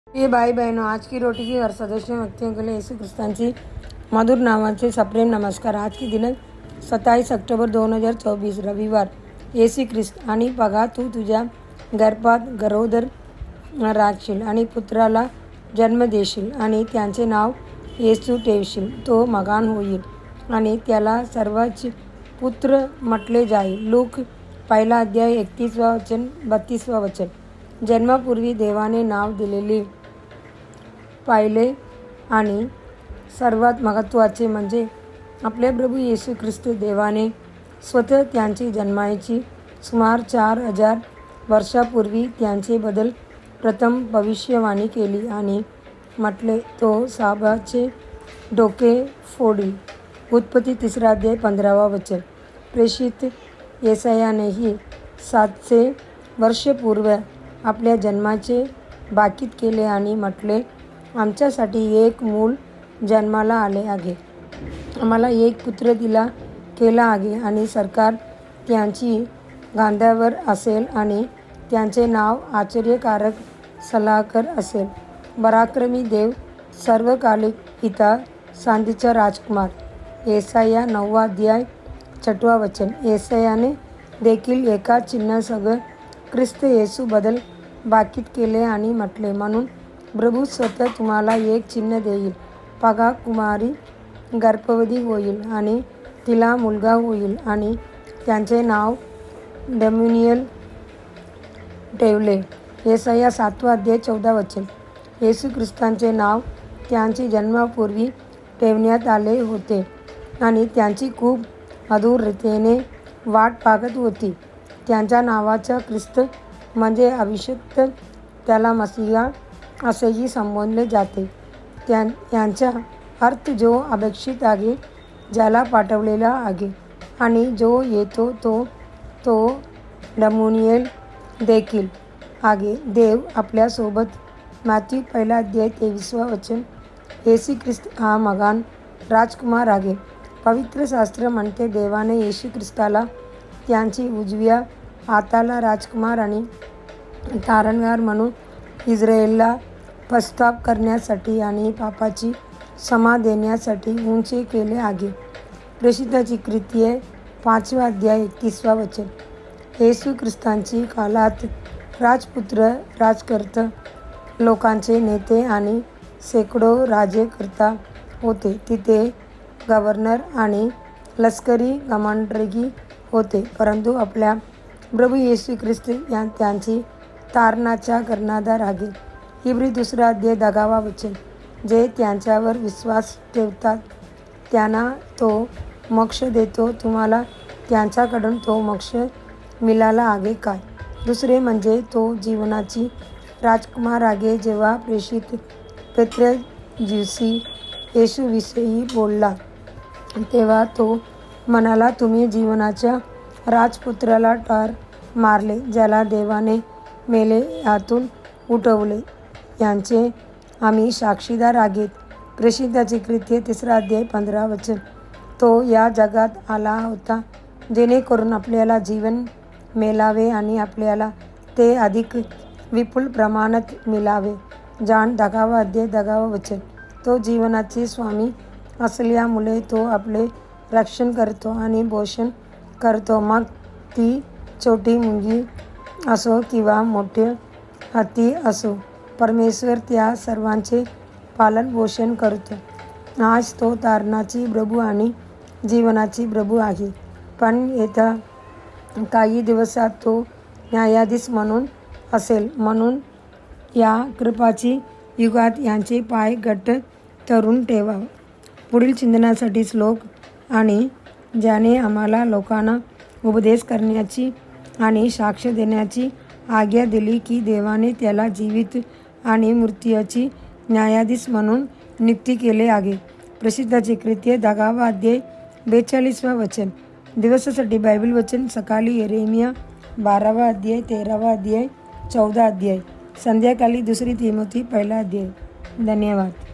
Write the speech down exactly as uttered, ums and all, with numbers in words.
ये भाई बहनों, आज की रोटी की हर सदस्य व्यक्तियों के लिए यीशु ख्रिस्तांची मधुर नावाचे सप्रेम नमस्कार। आज की दिनांक सत्तावीस ऑक्टोबर दोन हजार चोवीस रविवार। येशू ख्रिस्त आणि बघा, तू तुझ्या गर्भात गरोदर राखशील आणि पुत्राला जन्म देशील आणि त्यांचे नाव येशू ठेवशील. तो मगान होईल आणि त्याला सर्वांचे पुत्र म्हटले जाईल. लूक पहिला अध्याय एकतीसवा वचन बत्तीसवा वचन. जन्मापूर्वी देवाने नाव दिलेले पाहिले आणि सर्वात महत्त्वाचे म्हणजे आपले प्रभू येशू ख्रिस्त. देवाने स्वतः त्यांची जन्माची सुमार चार हजार वर्षापूर्वी त्यांचेबद्दल प्रथम भविष्यवाणी केली आणि म्हटले, तो सापाचे डोके फोडील. उत्पत्ती तिसरा अध्याय पंधरावा वचन. प्रेषित येसायानेही सातशे वर्षपूर्वी आपल्या जन्माचे भाकीत केले आणि म्हटले, आमच्यासाठी एक मूल जन्माला आले आहे, आम्हाला एक पुत्र दिला केला आहे आणि सरकार त्यांची खांद्यावर असेल आणि त्यांचे नाव आश्चर्यकारक सल्लागार असेल, पराक्रमी देव, सर्वकालिक पिता, शांतीचा राजकुमार. येसाया नववा अध्याय छठवा वचन. येसायाने देखील एका चिन्हासह ख्रिस्त येशू बद्दल भाकीत केले आणि म्हटले, म्हणून प्रभू स्वतः तुम्हाला एक चिन्ह देईल. पहा, कुमारी गर्भवती होईल आणि तिला मुलगा होईल आणि त्यांचे नाव इम्मॅन्युएल ठेवले. येसाया सातवा अध्याय चौदा वचन. येशू ख्रिस्तांचे नाव त्यांची जन्मापूर्वी ठेवण्यात आले होते आणि त्यांची खूप आतुरतेने वाट पाहत होती. त्यांच्या नावाचा ख्रिस्त म्हणजे अभिषिक्त, त्याला मसीहा असेही संबोधले जाते. त्या यांचा अर्थ जो अपेक्षित आहे, ज्याला पाठवलेला आहे आणि जो येतो तो तो इम्मॅन्युएल देखील आहे, देव आपल्यासोबत. मॅथ्यू पहिला अध्याय तेविसवा वचन. येशू ख्रिस्त हा महान राजकुमार आहे. पवित्र शास्त्र म्हणते, देवाने येशू ख्रिस्ताला त्यांची उजव्या हाताला राजकुमार आणि तारणहार म्हणून इस्रायेलला पश्चाताप करण्यासाठी आणि पापाची क्षमा देण्यासाठी उंच केले आहे. प्रेषितांची कृत्ये पाचवा अध्याय एकतीसवा वचन. येशू ख्रिस्तांची काळात राजपुत्र, राजकर्ता, लोकांचे नेते आणि शेकडो राज्यकर्ता होते. तिथे गव्हर्नर आणि लष्करी कमांडरही होते. परंतु आपल्या प्रभू येशू ख्रिस्त या त्यांची तारणाचा कर्णधार आहे. इब्री दुसरा अध्याय दहावा वचन. जे त्यांच्यावर विश्वास ठेवतात त्यांना तो मोक्ष देतो. तुम्हाला त्यांच्याकडून तो मोक्ष मिळाला आहे काय? दुसरे म्हणजे तो जीवनाची राजकुमार आहे. जेव्हा प्रेषित पेत्र ज्यूसी येशूविषयी बोलला तेव्हा तो म्हणाला, तुम्ही जीवनाच्या राजपुत्राला ठार मारले, ज्याला देवाने मेलेल्यातून उठवले, यांचे आम्ही साक्षीदार आहोत. प्रेषितांची कृत्ये तिसरा अध्याय पंधरा वचन. तो या जगात आला होता जेणेकरून आपल्याला जीवन मिळावे आणि आपल्याला ते अधिक विपुल प्रमाणात मिळावे. जॉन दहावा अध्याय दहावा वचन. तो जीवनाचे स्वामी असल्यामुळे तो आपले रक्षण करतो आणि पोषण करतो, मग ती छोटी मुलगी असो किंवा मोठे हत्ती असो. परमेश्वर त्या सर्वांचे पालनपोषण करतो. आज तो तारणाची प्रभू आणि जीवनाची प्रभू आहे, पण येत्या काही दिवसात तो न्यायाधीश म्हणून असेल. म्हणून या कृपाची युगात यांचे पाय घट्ट धरून ठेवा. पुढील चिंतनासाठी श्लोक. आणि ज्याने आम्हाला लोकांना उपदेश करण्याची आणि साक्ष देण्याची आज्ञा दिली की देवाने त्याला जीवित आणि मृत्यूची न्यायाधीश म्हणून नियुक्त केले आहे. प्रसिद्धाची कृत्ये दहावा अध्याय बेचाळीसवा वचन. दिवसासाठी बायबल वचन सकाळी यिर्मया बारावा अध्याय तेरावा अध्याय चौदा अध्याय. संध्याकाळी दुसरी तिमोथी पहिला अध्याय. धन्यवाद.